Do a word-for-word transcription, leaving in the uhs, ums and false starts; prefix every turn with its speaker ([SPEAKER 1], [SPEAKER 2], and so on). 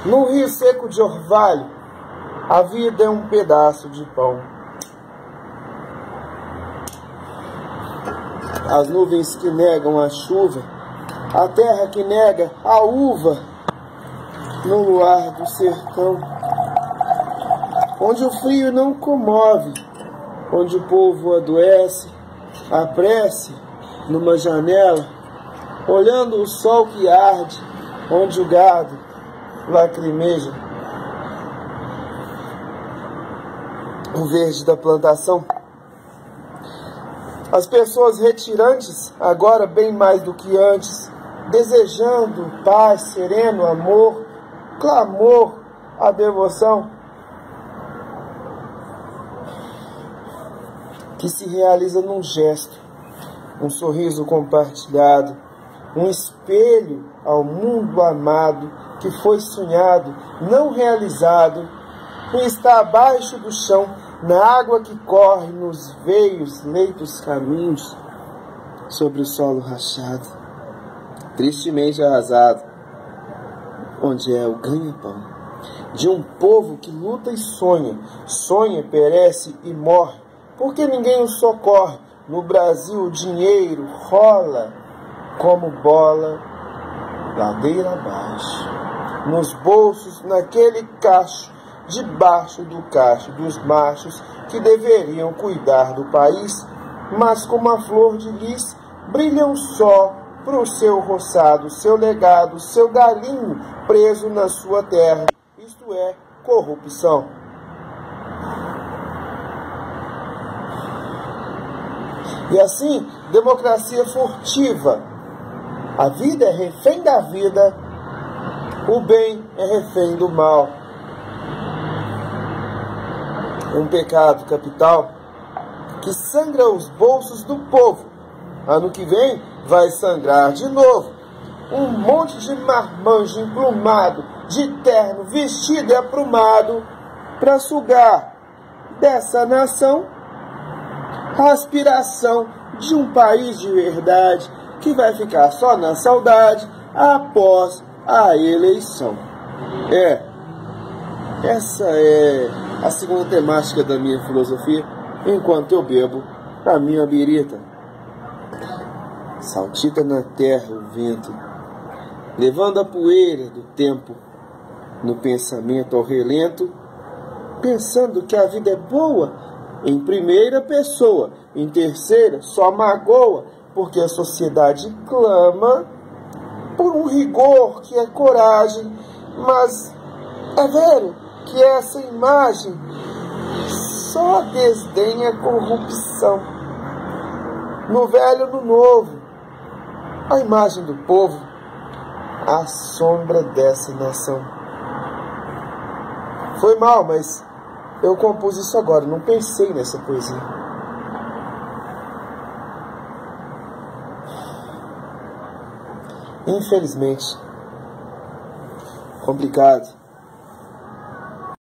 [SPEAKER 1] No rio seco de orvalho, a vida é um pedaço de pão. As nuvens que negam a chuva, a terra que nega a uva, no luar do sertão, onde o frio não comove, onde o povo adoece, a prece numa janela, olhando o sol que arde, onde o gado lacrimeja. O verde da plantação. As pessoas retirantes, agora bem mais do que antes, desejando paz, sereno, amor, clamor, a devoção, que se realiza num gesto, um sorriso compartilhado, um espelho ao mundo amado, que foi sonhado, não realizado, e está abaixo do chão, na água que corre nos veios, leitos caminhos, sobre o solo rachado, tristemente arrasado, onde é o ganha-pão de um povo que luta e sonha, sonha, perece e morre, porque ninguém o socorre. No Brasil o dinheiro rola como bola, ladeira abaixo, nos bolsos, naquele cacho, debaixo do cacho dos machos que deveriam cuidar do país, mas como a flor de lis, brilham só pro seu roçado, seu legado, seu galinho preso na sua terra. Isto é corrupção. E assim, democracia furtiva. A vida é refém da vida, o bem é refém do mal. Um pecado capital que sangra os bolsos do povo. Ano que vem vai sangrar de novo. Um monte de marmanjo emplumado, de terno, vestido e aprumado, para sugar dessa nação a aspiração de um país de verdade, que vai ficar só na saudade após a eleição. É, essa é a segunda temática da minha filosofia, enquanto eu bebo a minha birita. Saltita na terra o vento, levando a poeira do tempo no pensamento ao relento, pensando que a vida é boa em primeira pessoa, em terceira só magoa, porque a sociedade clama por um rigor que é coragem, mas é velho que essa imagem só desdenha a corrupção. No velho, no novo, a imagem do povo, a sombra dessa nação. Foi mal, mas eu compus isso agora, não pensei nessa poesia. Infelizmente, complicado.